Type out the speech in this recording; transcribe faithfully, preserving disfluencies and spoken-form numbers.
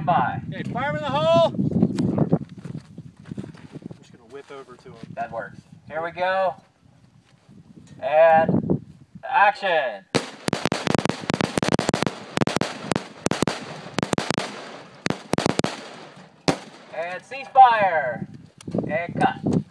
stand by. Okay, fire him in the hole. I'm just gonna whip over to him. That works. Here we go. And action. And cease fire. And cut.